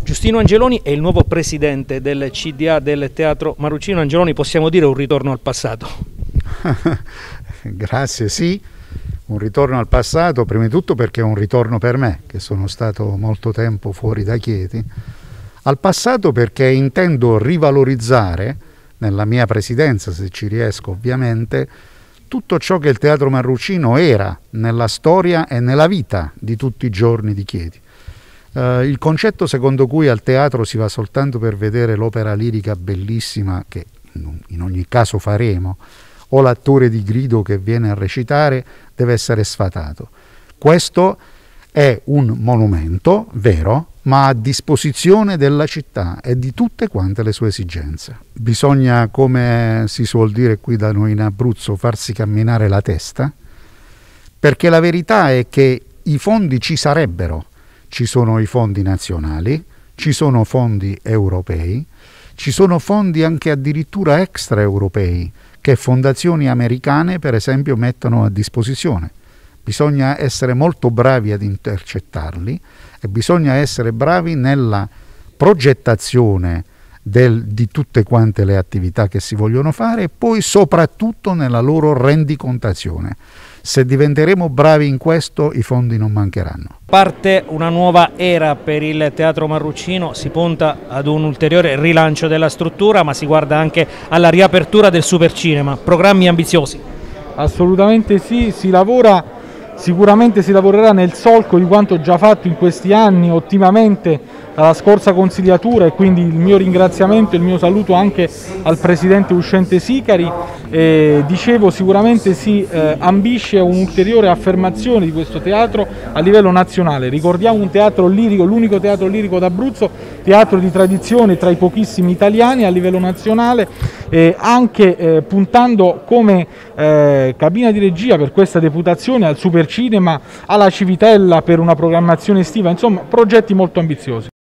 Giustino Angeloni è il nuovo presidente del CDA del Teatro Marrucino. Angeloni, possiamo dire un ritorno al passato? Grazie, sì, un ritorno al passato, prima di tutto perché è un ritorno per me, che sono stato molto tempo fuori da Chieti, al passato perché intendo rivalorizzare, nella mia presidenza, se ci riesco ovviamente, tutto ciò che il Teatro Marrucino era nella storia e nella vita di tutti i giorni di Chieti. Il concetto secondo cui al teatro si va soltanto per vedere l'opera lirica bellissima, che in ogni caso faremo, o l'attore di grido che viene a recitare, deve essere sfatato. Questo è un monumento, vero, ma a disposizione della città e di tutte quante le sue esigenze. Bisogna, come si suol dire qui da noi in Abruzzo, farsi camminare la testa, perché la verità è che i fondi ci sarebbero. Ci sono i fondi nazionali, ci sono fondi europei, ci sono fondi anche addirittura extraeuropei che fondazioni americane per esempio mettono a disposizione. Bisogna essere molto bravi ad intercettarli e bisogna essere bravi nella progettazione di tutte quante le attività che si vogliono fare e poi soprattutto nella loro rendicontazione. Se diventeremo bravi in questo, i fondi non mancheranno. Parte una nuova era per il Teatro Marrucino, si punta ad un ulteriore rilancio della struttura, ma si guarda anche alla riapertura del Supercinema. Programmi ambiziosi? Assolutamente sì, sicuramente si lavorerà nel solco di quanto già fatto in questi anni ottimamente dalla scorsa consigliatura, e quindi il mio ringraziamento e il mio saluto anche al presidente uscente Sicari. Dicevo, sicuramente si ambisce un'ulteriore affermazione di questo teatro a livello nazionale. Ricordiamo un teatro lirico, l'unico teatro lirico d'Abruzzo, teatro di tradizione tra i pochissimi italiani a livello nazionale, anche puntando come cabina di regia per questa deputazione al Supercinema, alla Civitella per una programmazione estiva, insomma progetti molto ambiziosi.